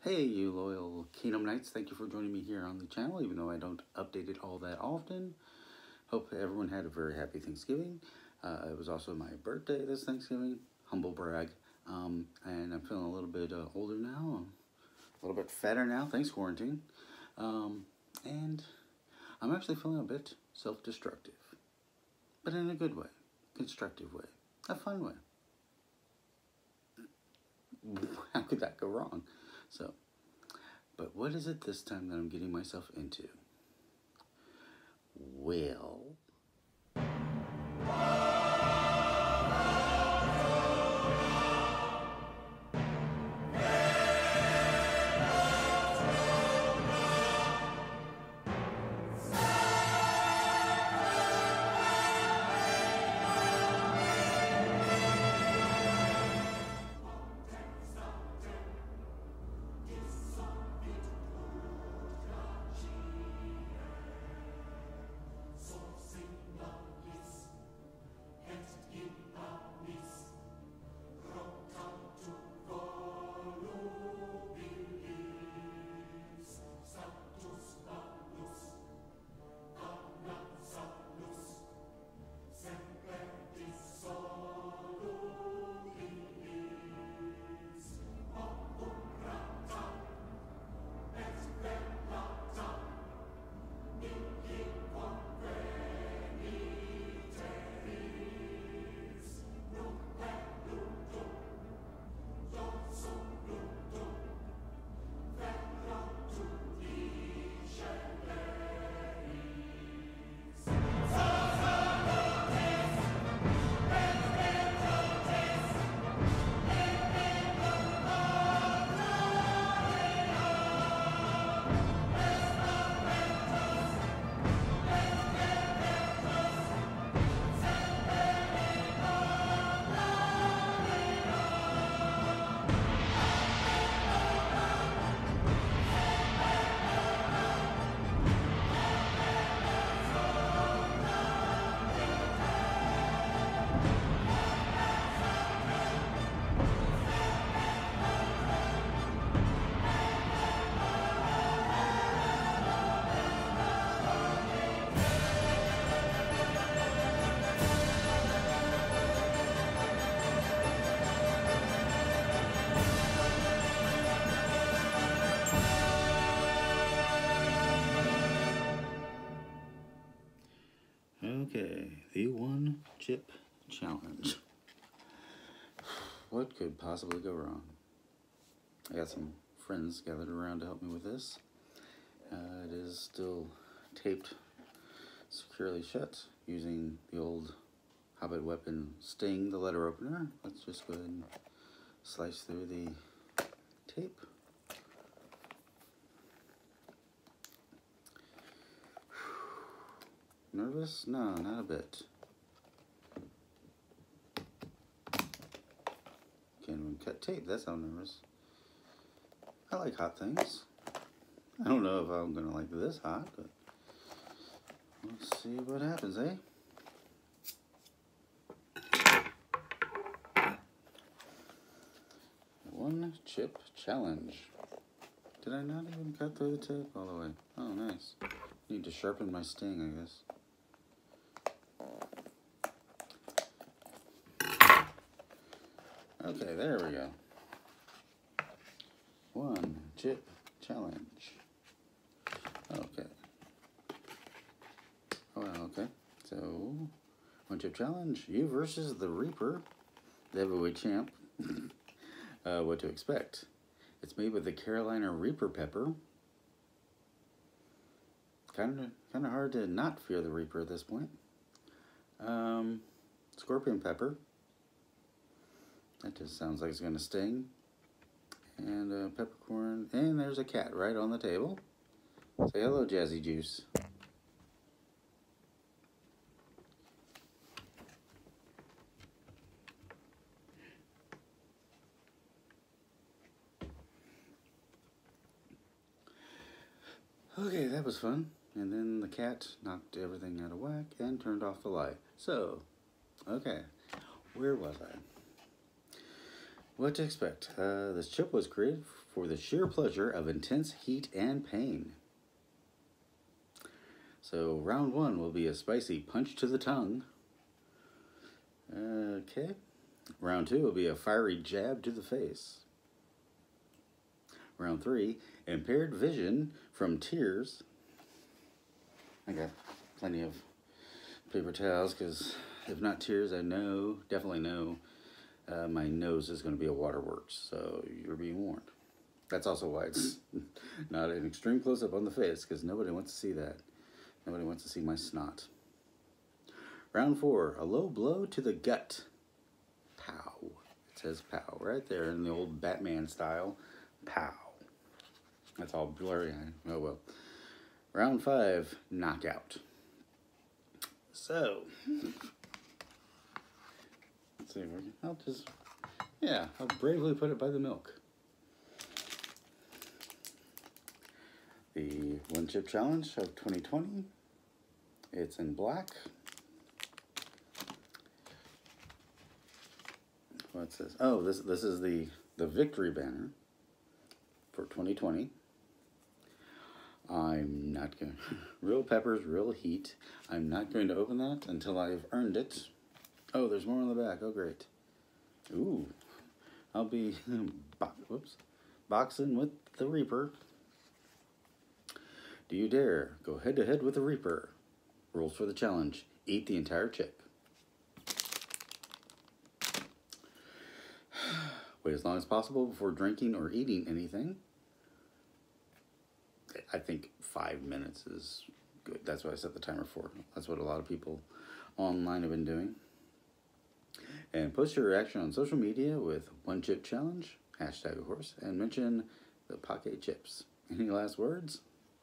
Hey, you loyal Kingdom Knights, thank you for joining me here on the channel, even though I don't update it all that often. Hope everyone had a very happy Thanksgiving. It was also my birthday this Thanksgiving, humble brag. And I'm feeling a little bit older now, a little bit fatter now, thanks quarantine. And I'm actually feeling a bit self-destructive, but in a good way, constructive way, a fun way. How could that go wrong? But what is it this time that I'm getting myself into? Well... Okay, the one chip challenge. What could possibly go wrong? I got some friends gathered around to help me with this. It is still taped securely shut using the old Hobbit weapon Sting, the letter opener. Let's just go ahead and slice through the tape. Nervous? No, not a bit. Can't even cut tape, that's how nervous. I like hot things. I don't know if I'm gonna like this hot, but let's see what happens, eh? One chip challenge. Did I not even cut through the tape all the way? Oh, nice. Need to sharpen my Sting, I guess. Okay, there we go. One chip challenge. Okay. Oh, okay. So, one chip challenge. You versus the Reaper, the heavyweight champ. What to expect? It's made with the Carolina Reaper pepper. Kind of hard to not fear the Reaper at this point. Scorpion pepper. That just sounds like it's gonna sting. And peppercorn. And there's a cat right on the table. Say hello, Jazzy Juice. Okay, that was fun. And then the cat knocked everything out of whack and turned off the light. So, okay, where was I? What to expect? This chip was created for the sheer pleasure of intense heat and pain. So round 1 will be a spicy punch to the tongue. Okay. Round 2 will be a fiery jab to the face. Round 3, impaired vision from tears. I got plenty of paper towels because if not tears, I definitely know my nose is going to be a waterworks. So you're being warned. That's also why it's not an extreme close-up on the face because nobody wants to see that. Nobody wants to see my snot. Round 4, a low blow to the gut. Pow. It says pow right there in the old Batman style. Pow. That's all blurry. Oh well. Round 5, knockout. So, let's see. I'll bravely put it by the milk. The One Chip Challenge of 2020. It's in black. What's this? Oh, this is the victory banner for 2020. I'm not going to... Real peppers, real heat. I'm not going to open that until I've earned it. Oh, there's more on the back. Oh, great. Ooh. I'll be boxing with the Reaper. Do you dare go head-to-head with the Reaper? Rules for the challenge. Eat the entire chip. Wait as long as possible before drinking or eating anything. I think 5 minutes is good. That's what I set the timer for. That's what a lot of people online have been doing. And post your reaction on social media with One Chip Challenge, hashtag of course, and mention the Pocket Chips. Any last words?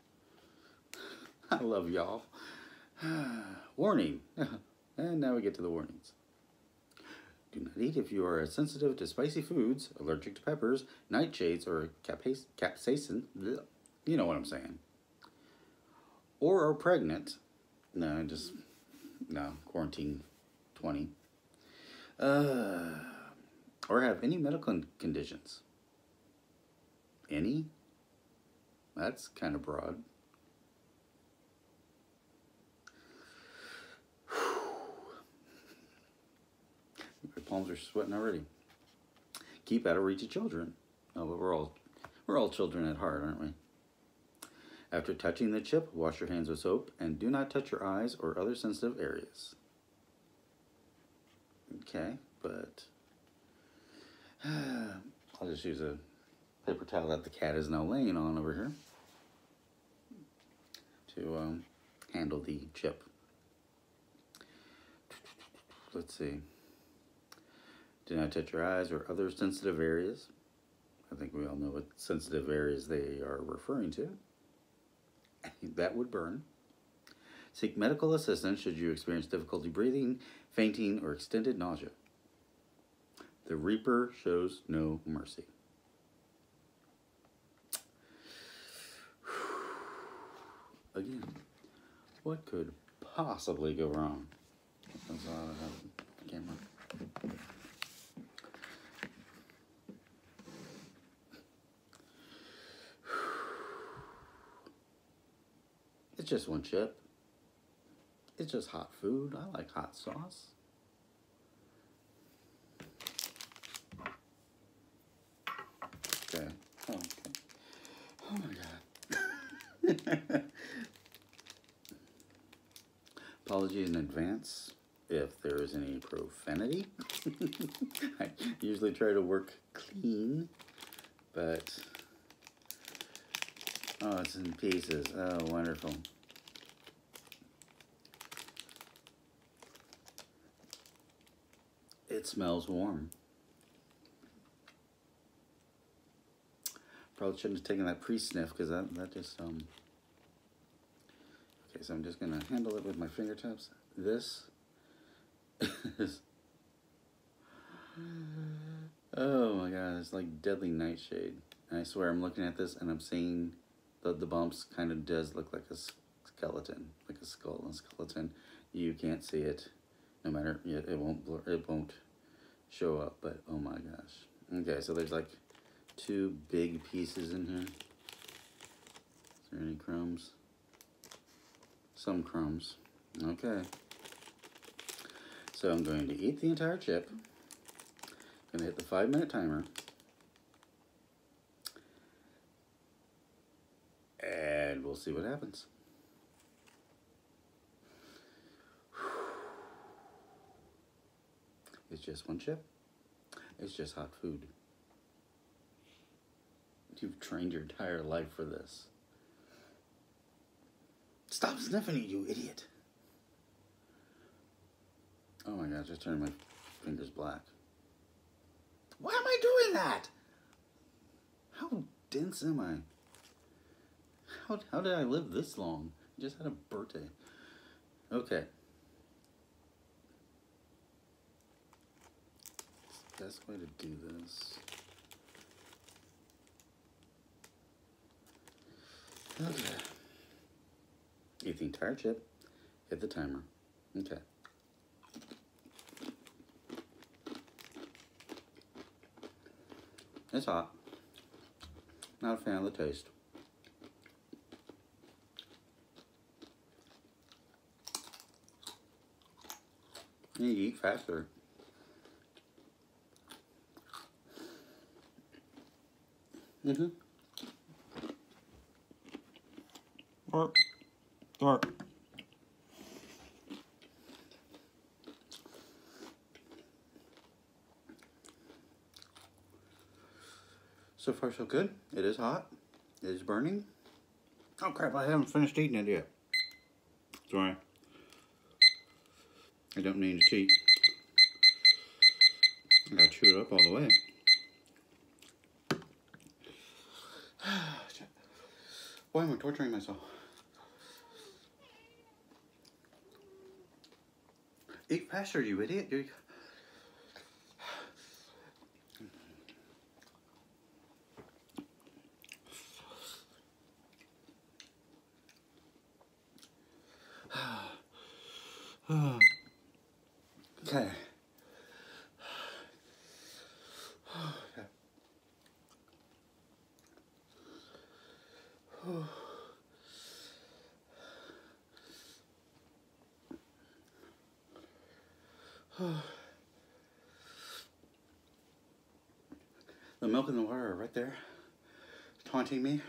I love y'all. Warning. And now we get to the warnings. Do not eat if you are sensitive to spicy foods, allergic to peppers, nightshades, or capsaicin. Blech. You know what I'm saying. Or are pregnant. No, quarantine 20. Or have any medical conditions. Any? That's kind of broad. My palms are sweating already. Keep out of reach of children. Oh, but we're all children at heart, aren't we? After touching the chip, wash your hands with soap and do not touch your eyes or other sensitive areas. Okay, but I'll just use a paper towel that the cat is now laying on over here to handle the chip. Let's see. Do not touch your eyes or other sensitive areas. I think we all know what sensitive areas they are referring to. That would burn. Seek medical assistance should you experience difficulty breathing, fainting, or extended nausea. The Reaper shows no mercy. Again, what could possibly go wrong? That's all I have on camera. It's just one chip. It's just hot food. I like hot sauce. Okay. Oh, okay. Oh my God. Apologies in advance if there is any profanity. I usually try to work clean, but oh, it's in pieces. Oh, wonderful. It smells warm. Probably shouldn't have taken that pre-sniff because that just Okay, so I'm just gonna handle it with my fingertips. This is oh my God, it's like deadly nightshade. And I swear I'm looking at this and I'm seeing the bumps kind of does look like a skeleton, like a skull and skeleton. You can't see it, no matter, it won't show up, but oh my gosh. Okay, so there's like 2 big pieces in here. Is there any crumbs? Some crumbs. Okay. So I'm going to eat the entire chip. I'm going to hit the 5-minute timer. And we'll see what happens. It's just one chip. It's just hot food. You've trained your entire life for this. Stop sniffing it, you idiot. Oh my gosh, just turned my fingers black. Why am I doing that? How dense am I? How did I live this long? I just had a birthday. Okay. It's the best way to do this. Okay. Eat the entire chip. Hit the timer. Okay. It's hot. Not a fan of the taste. You need to eat faster. Dark. So far, so good. It is hot. It is burning. Oh crap, I haven't finished eating it yet. Sorry. I don't mean to cheat. I gotta chew it up all the way. Why am I torturing myself? Eat faster, you idiot. Okay. The milk and the water are right there, taunting me.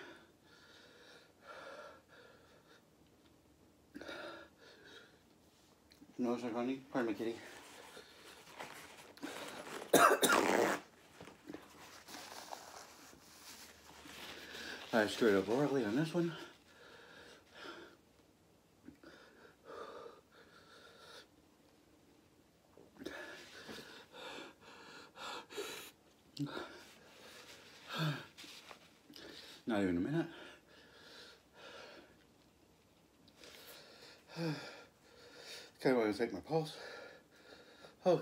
No, sir, honey. Pardon me, kitty. I screwed up royally on this one. Not even a minute. Okay, want to take my pulse. Oh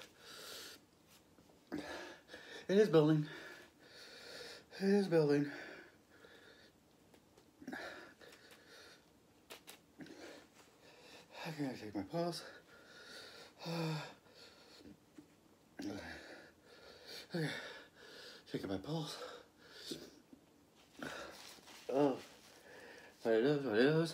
God. It is building. It is building. I gotta take my pulse. Okay. Taking my pulse. Oh, what it is, what it is.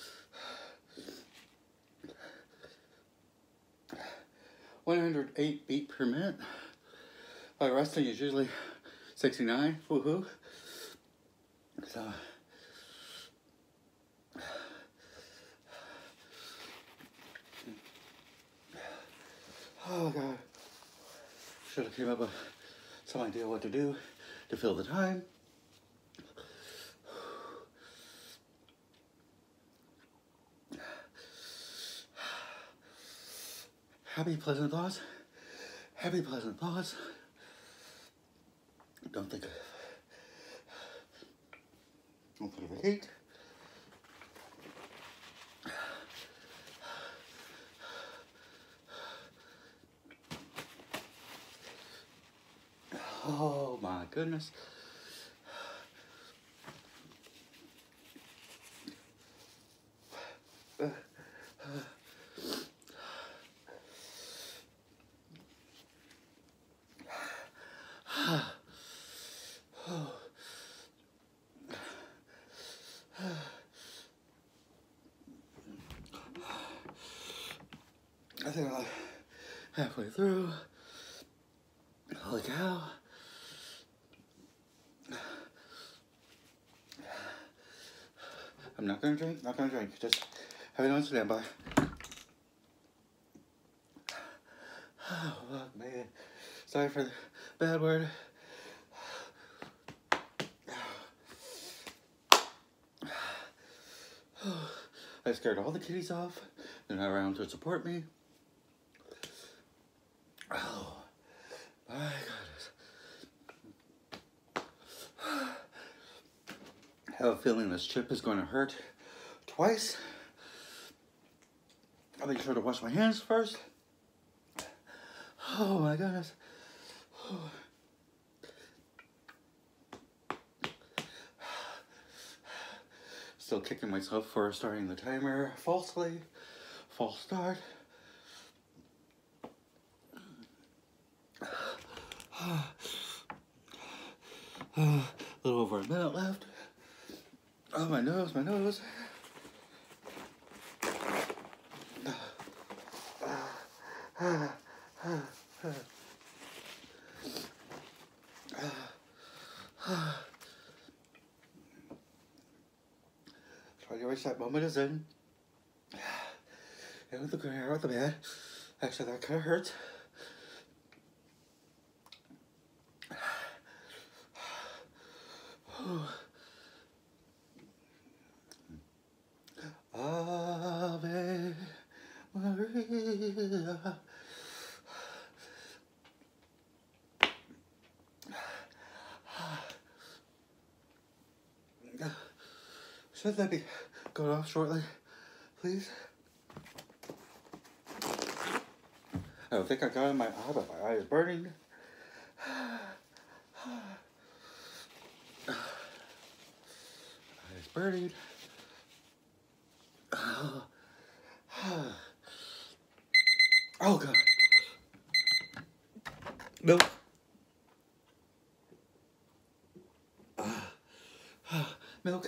108 beats per minute. By resting is usually 69. Woohoo. So, oh God. Should have came up with some idea what to do to fill the time. Happy, pleasant thoughts. Happy, pleasant thoughts. Don't think of hate. Oh my goodness. think I'm like halfway through. Holy cow. I'm not gonna drink, Just have it on standby. Oh, fuck, man. Sorry for the bad word. I scared all the kitties off. They're not around to support me. Oh, my goodness. I have a feeling this trip is going to hurt twice. I'll make sure to wash my hands first. Oh my goodness. Still kicking myself for starting the timer falsely. False start. A little over a minute left. Oh, my nose, my nose. Try to reach that moment is in. And with the hair out the bed. Actually, that kind of hurts. Ave Maria. Should that be going off shortly, please? I don't think I got it in my eye, but my eye is burning. Eye is burning. Oh God. Milk. Milk.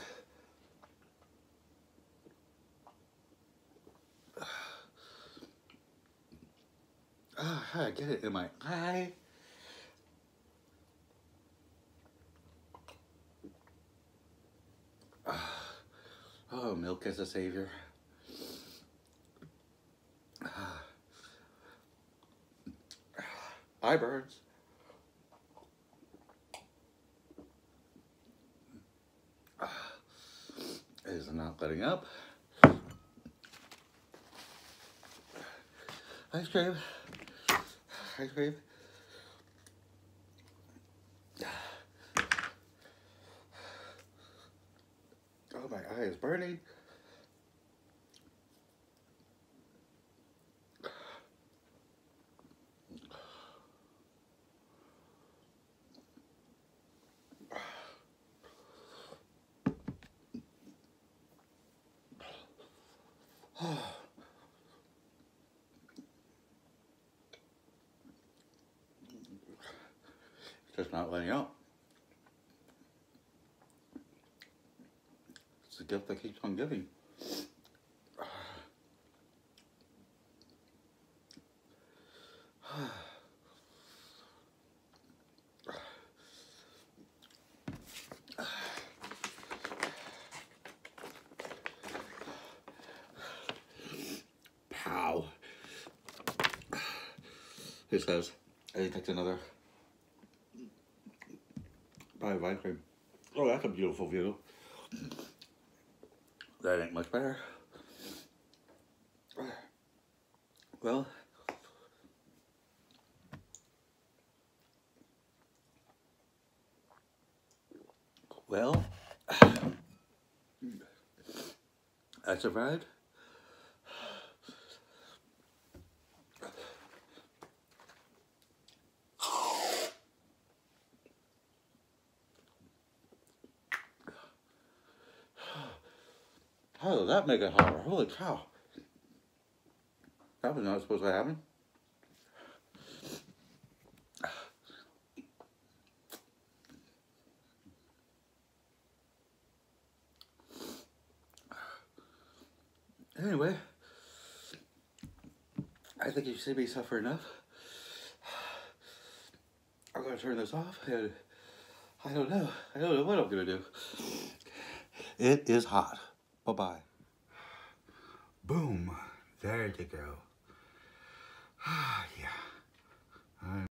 How did I get it in my eye? Oh, milk is a savior. Eye burns. It is not letting up. Ice cream. Ice cream. Oh, my eye is burning. Just not letting out. It's a gift that keeps on giving. Pow. He says, and he takes another bite of ice cream. Oh, that's a beautiful view. That ain't much better. Well, I survived. How did that make it hotter? Holy cow. That was not supposed to happen. Anyway, I think you see me suffer enough. I'm gonna turn this off, and I don't know what I'm gonna do. It is hot. Bye-bye. Boom. There you go. Yeah.